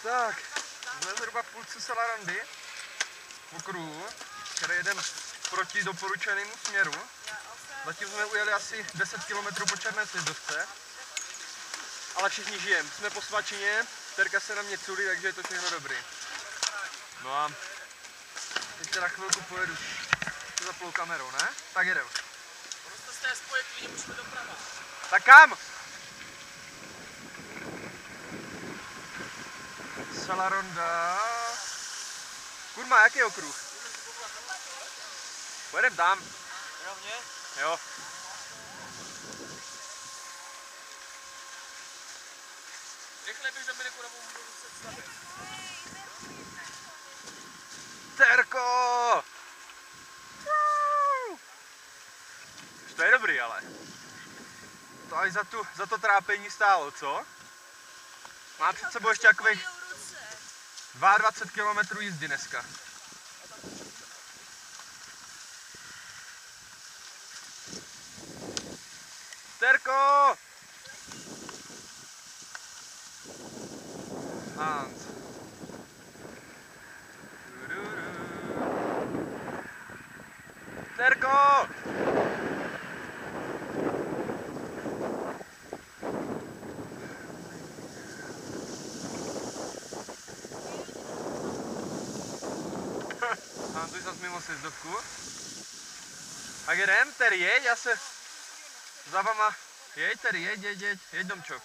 Tak, jsme zhruba v půlce Salarandy, v okruhu, který jedem proti doporučenému směru. Zatím jsme ujeli asi 10 km po černé sjezdovce. Ale všichni žijeme, jsme po svačině, Terka se na mě culí, takže je to všechno dobrý. No a teď teda chvilku pojedu za plou kamerou, ne? Tak jedem. Prostě z té spoje klidně můžeme doprava. Tak kam? Salaronda. Kurma, jaký okruh? Pojedem tam. Rovně? Jo. Rychle běž Dominiku, nebo můžu se stavit. Terko! To je dobrý, ale. To až za to trápení stálo, co? Má před sebou ještě takových 22 km jízdy dneska. Terko! Hans. Terko! Hans už zase mimo sjezdovku. Tak jedem, Terry, jeď, já se za vama, jeď Terry, jeď domčo.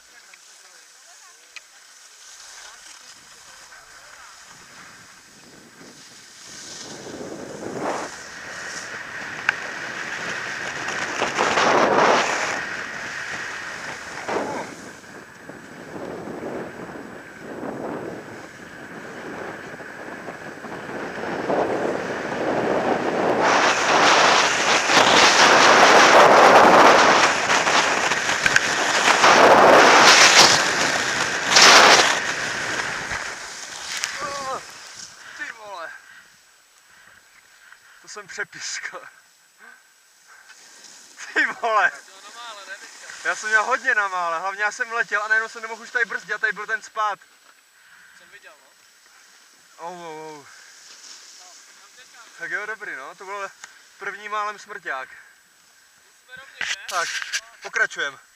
To jsem přepiskl. Ty vole. Já jsem měl hodně na mále, hlavně já jsem letěl a najednou jsem nemohl už tady brzdit a tady byl ten spád. Jsem viděl, no. Oh. Tak jo, dobrý, no, to byl první málem smrťák. Jsme rovně, že? Tak, pokračujeme.